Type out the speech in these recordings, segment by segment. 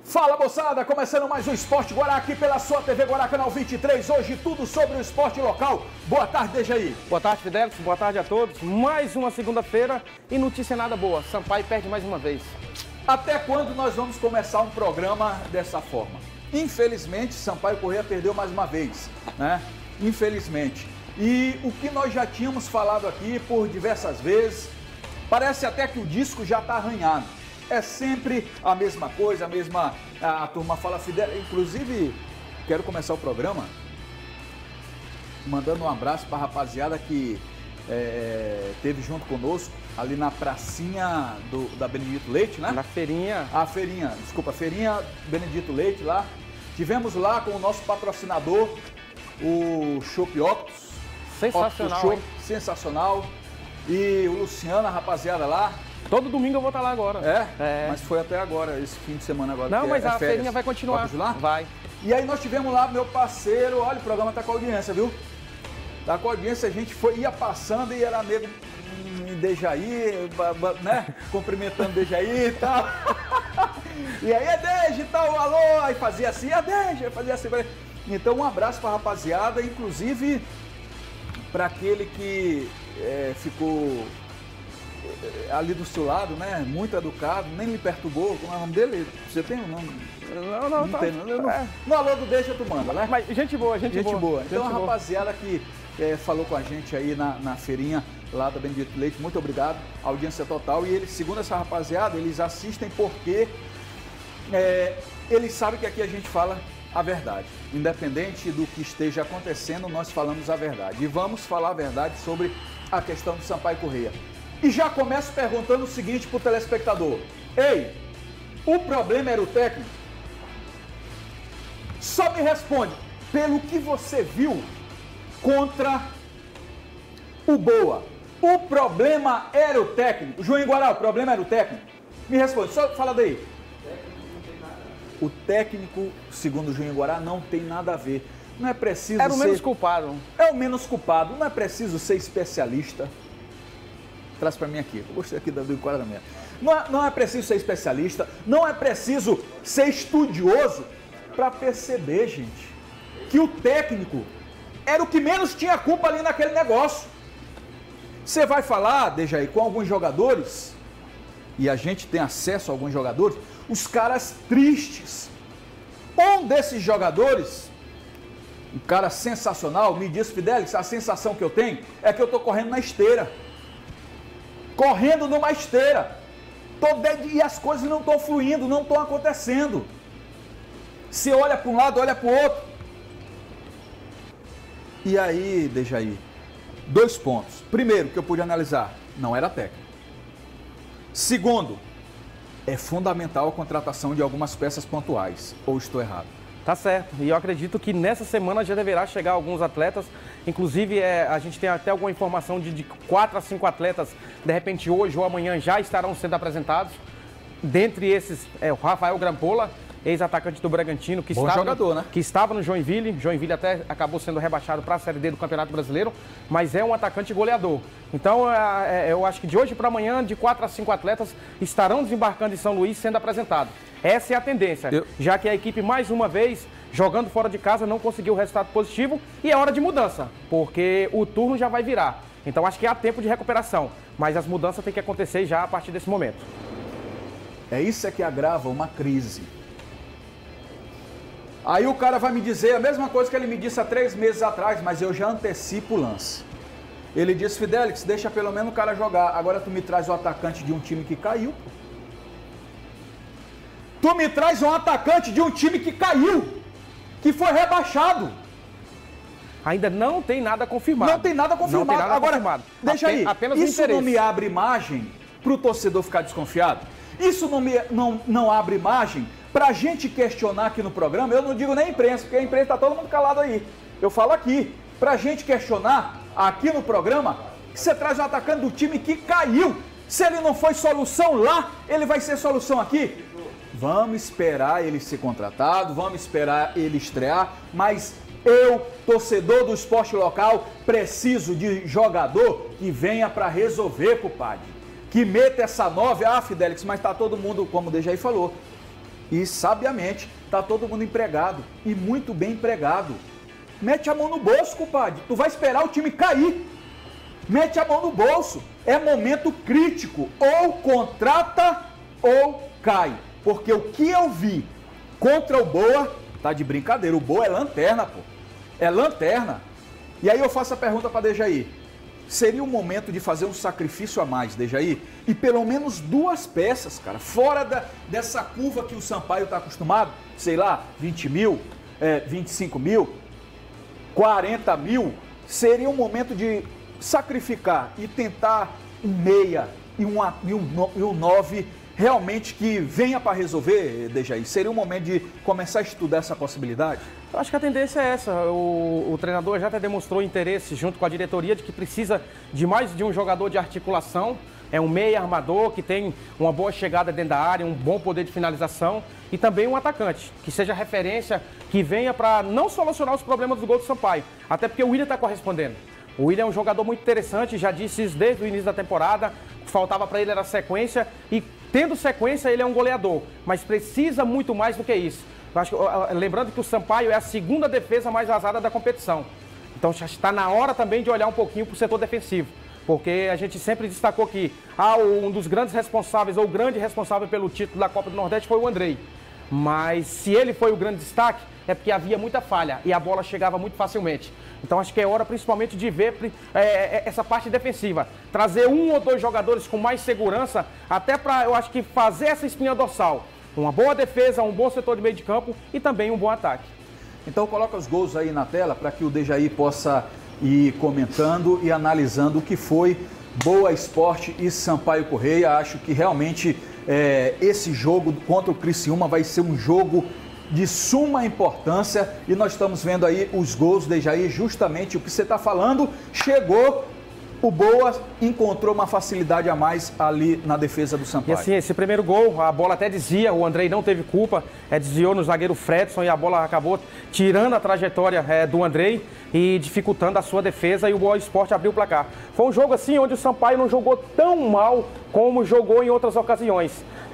Fala, moçada, começando mais um Esporte Guará aqui pela sua TV Guará, canal 23, hoje tudo sobre o esporte local. Boa tarde, Dejaí. Boa tarde, Fidelix, boa tarde a todos. Mais uma segunda-feira e notícia nada boa, Sampaio perde mais uma vez. Até quando nós vamos começar um programa dessa forma? Infelizmente, Sampaio Corrêa perdeu mais uma vez, né? Infelizmente. E o que nós já tínhamos falado aqui por diversas vezes, parece até que o disco já está arranhado. É sempre a mesma coisa, a turma fala Fidel. Inclusive, quero começar o programa mandando um abraço para a rapaziada que teve junto conosco ali na pracinha da Benedito Leite, né? Na feirinha. A feirinha Benedito Leite lá. Tivemos lá com o nosso patrocinador, o Chopp Octus. Sensacional, Octus Chopp, sensacional. E o Luciano, a rapaziada lá. Todo domingo eu vou estar lá agora. Mas foi até agora, esse fim de semana agora. Não, mas a feirinha vai continuar. Pode lá? Vai. E aí nós tivemos lá, meu parceiro, olha, o programa tá com audiência, viu? Tá com audiência, a gente ia passando e era nego em Dejaí, né? Cumprimentando Dejaí e tal. E aí, Deja e tal, alô, aí fazia assim, Deja, fazia assim. Então um abraço pra rapaziada, inclusive para aquele que ficou ali do seu lado, né? Muito educado, nem me perturbou. Como é o nome dele? Você tem um nome? Não tem. No alô do Deixa tu manda, né? Mas gente boa. Então a rapaziada que falou com a gente aí na feirinha lá da Benedito Leite, muito obrigado. Audiência total. E eles, segundo essa rapaziada, eles assistem porque eles sabem que aqui a gente fala a verdade. Independente do que esteja acontecendo, nós falamos a verdade. E vamos falar a verdade sobre a questão do Sampaio Corrêa. E já começo perguntando o seguinte para o telespectador. Ei, o problema era o técnico? Só me responde, pelo que você viu contra o Boa, o problema era o técnico? João Guará, o problema era o técnico? Me responde, só fala daí. O técnico, segundo o João Guará, não tem nada a ver. Não é preciso Era o menos culpado. É o menos culpado, não é preciso ser especialista. Traz para mim aqui, eu gostei aqui do enquadramento. Não é preciso ser especialista, não é preciso ser estudioso para perceber, gente, que o técnico era o que menos tinha culpa ali naquele negócio. Você vai falar, Dejaí, com alguns jogadores, e a gente tem acesso a alguns jogadores, os caras tristes. Um desses jogadores, um cara sensacional, me diz, Fidelix, a sensação que eu tenho é que eu tô correndo na esteira. Correndo numa esteira. E as coisas não estão fluindo, não estão acontecendo. Você olha para um lado, olha para o outro. E aí, Dejaí, 2 pontos. Primeiro, que eu pude analisar, não era técnico. Segundo, é fundamental a contratação de algumas peças pontuais. Ou estou errado? Tá certo. E eu acredito que nessa semana já deverá chegar alguns atletas. Inclusive, a gente tem até alguma informação de 4 a 5 atletas, de repente hoje ou amanhã já estarão sendo apresentados. Dentre esses, o Rafael Grampola, ex-atacante do Bragantino, que estava no Joinville. Joinville até acabou sendo rebaixado para a Série D do Campeonato Brasileiro, mas é um atacante goleador. Então, eu acho que de hoje para amanhã, de 4 a 5 atletas estarão desembarcando em São Luís sendo apresentados. Essa é a tendência, já que a equipe, mais uma vez, jogando fora de casa, não conseguiu o resultado positivo e é hora de mudança, porque o turno já vai virar. Então, acho que há tempo de recuperação, mas as mudanças têm que acontecer já a partir desse momento. É isso que agrava uma crise. Aí o cara vai me dizer a mesma coisa que ele me disse há 3 meses atrás, mas eu já antecipo o lance. Ele disse, Fidelix, deixa pelo menos o cara jogar. Agora tu me traz o atacante de um time que caiu. Tu me traz um atacante de um time que caiu, que foi rebaixado. Ainda não tem nada confirmado. Não tem nada confirmado. Agora, deixa aí, apenas isso não me abre margem para o torcedor ficar desconfiado? Isso não abre margem para a gente questionar aqui no programa? Eu não digo nem a imprensa, porque a imprensa está todo mundo calado aí. Eu falo aqui, para a gente questionar aqui no programa, que você traz um atacante do time que caiu. Se ele não foi solução lá, ele vai ser solução aqui? Vamos esperar ele ser contratado, vamos esperar ele estrear, mas eu, torcedor do esporte local, preciso de jogador que venha para resolver, compadre. Que meta essa 9, Fidelix, mas tá todo mundo, como o Dejaí falou, E, sabiamente, tá todo mundo empregado. E muito bem empregado. Mete a mão no bolso, compadre. Tu vai esperar o time cair. Mete a mão no bolso. É momento crítico. Ou contrata ou cai. Porque o que eu vi contra o Boa, tá de brincadeira. O Boa é lanterna, pô. É lanterna. E aí eu faço a pergunta para Dejaí. Seria o momento de fazer um sacrifício a mais, Dejaí? E pelo menos 2 peças, cara, fora dessa curva que o Sampaio está acostumado, sei lá, 20 mil, 25 mil, 40 mil, seria um momento de sacrificar e tentar um meia e um 9 realmente que venha para resolver, Dejaí? Seria um momento de começar a estudar essa possibilidade? Eu acho que a tendência é essa. O treinador já até demonstrou interesse junto com a diretoria de que precisa de mais de um jogador de articulação. É um meia armador que tem uma boa chegada dentro da área, um bom poder de finalização e também um atacante que seja referência, que venha para não solucionar os problemas do gol do Sampaio. Até porque o William está correspondendo. O William é um jogador muito interessante, já disse isso desde o início da temporada. O que faltava para ele era sequência e tendo sequência ele é um goleador, mas precisa muito mais do que isso. Eu acho que, lembrando que o Sampaio é a 2ª defesa mais vazada da competição. Então já está na hora também de olhar um pouquinho para o setor defensivo. Porque a gente sempre destacou que um dos grandes responsáveis, ou o grande responsável pelo título da Copa do Nordeste foi o Andrei. Mas se ele foi o grande destaque, é porque havia muita falha e a bola chegava muito facilmente. Então acho que é hora principalmente de ver essa parte defensiva. Trazer 1 ou 2 jogadores com mais segurança, até para, eu acho que, fazer essa espinha dorsal. Uma boa defesa, um bom setor de meio de campo e também um bom ataque. Então coloca os gols aí na tela para que o Dejaí possa ir comentando e analisando o que foi Boa Esporte e Sampaio Corrêa. Acho que realmente esse jogo contra o Criciúma vai ser um jogo de suma importância e nós estamos vendo aí os gols, Dejaí, justamente o que você está falando, chegou. O Boa encontrou uma facilidade a mais ali na defesa do Sampaio. E assim, esse primeiro gol, a bola até desvia, o Andrei não teve culpa, desviou no zagueiro Fredson e a bola acabou tirando a trajetória do Andrei e dificultando a sua defesa e o Boa Esporte abriu o placar. Foi um jogo assim onde o Sampaio não jogou tão mal como jogou em outras ocasiões.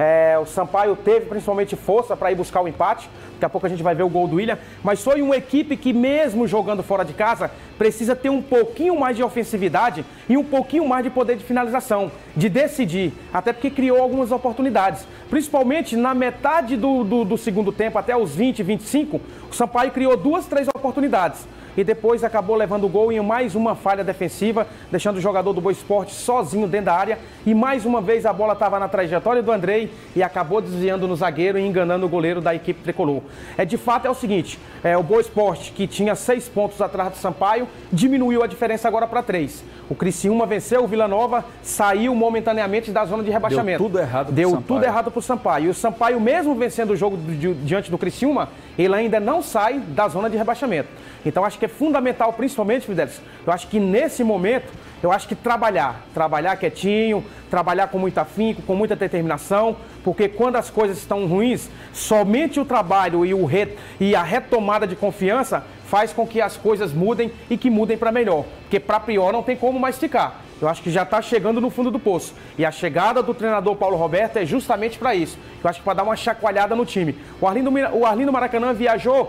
O Sampaio teve principalmente força para ir buscar o empate. Daqui a pouco a gente vai ver o gol do William. Mas foi uma equipe que, mesmo jogando fora de casa, precisa ter um pouquinho mais de ofensividade e um pouquinho mais de poder de finalização, de decidir. Até porque criou algumas oportunidades. Principalmente na metade do segundo tempo, até os 20, 25, o Sampaio criou 2, 3 oportunidades. E depois acabou levando o gol em mais uma falha defensiva, deixando o jogador do Boa Esporte sozinho dentro da área. E mais uma vez a bola estava na trajetória do Andrei e acabou desviando no zagueiro e enganando o goleiro da equipe tricolor. De fato é o seguinte, o Boa Esporte, que tinha 6 pontos atrás do Sampaio, diminuiu a diferença agora para 3. O Criciúma venceu o Vila Nova, saiu momentaneamente da zona de rebaixamento. Deu tudo errado para o Sampaio. E o Sampaio, mesmo vencendo o jogo diante do Criciúma, ele ainda não sai da zona de rebaixamento. Então acho que é fundamental, principalmente, Fidelis, eu acho que nesse momento, eu acho que trabalhar quietinho, trabalhar com muito afinco, com muita determinação, porque quando as coisas estão ruins, somente o trabalho e a retomada de confiança faz com que as coisas mudem e que mudem para melhor, porque para pior não tem como mais ficar. Eu acho que já está chegando no fundo do poço. E a chegada do treinador Paulo Roberto é justamente para isso. Eu acho que para dar uma chacoalhada no time. O Arlindo Maracanã viajou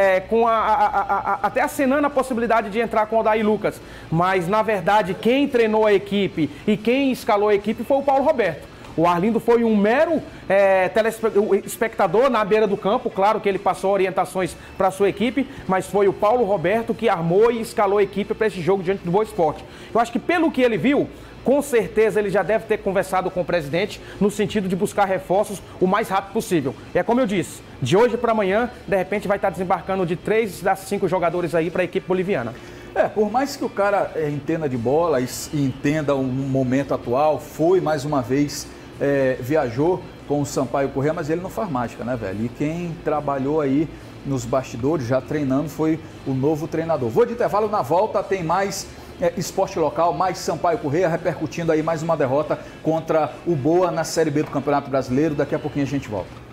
até acenando a possibilidade de entrar com o Odair Lucas. Mas, na verdade, quem treinou a equipe e quem escalou a equipe foi o Paulo Roberto. O Arlindo foi um mero telespectador na beira do campo. Claro que ele passou orientações para a sua equipe, mas foi o Paulo Roberto que armou e escalou a equipe para esse jogo diante do Boa Esporte. Eu acho que pelo que ele viu, com certeza ele já deve ter conversado com o presidente no sentido de buscar reforços o mais rápido possível. E é como eu disse, de hoje para amanhã, de repente vai estar desembarcando de 3 a 5 jogadores aí para a equipe boliviana. Por mais que o cara entenda de bola e entenda o momento atual, foi mais uma vez... viajou com o Sampaio Corrêa, mas ele não faz mágica, né, velho? E quem trabalhou aí nos bastidores, já treinando, foi o novo treinador. Vou de intervalo, na volta tem mais esporte local, mais Sampaio Corrêa, repercutindo aí mais uma derrota contra o Boa na Série B do Campeonato Brasileiro. Daqui a pouquinho a gente volta.